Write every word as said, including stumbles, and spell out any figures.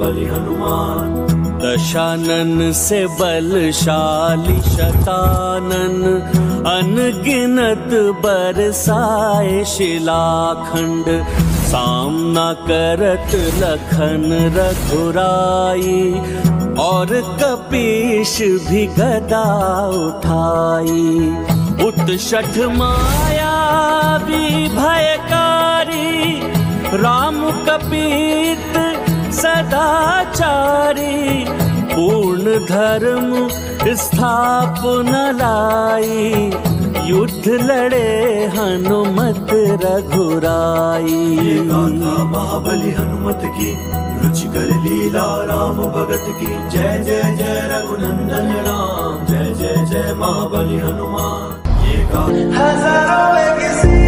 महाबली हनुमान। दशानन से बलशाली शतानन, अनगिनत बरसाए शिलाखंड। सामना करत लखन रघुराई, और कपीश भी गदा उठाई। उत्शठ माया भी भयकारी, राम कपीत सदाचारी। पूर्ण धर्म स्थापन लाई, युद्ध लड़े हनुमत रघुराई। ये गाथा महाबली हनुमत की, रुचिकर लीला राम भगत की। जय जय जय रघुनंदन राम, जय जय जय महाबली हनुमान। ये गाथा हजारों में किसी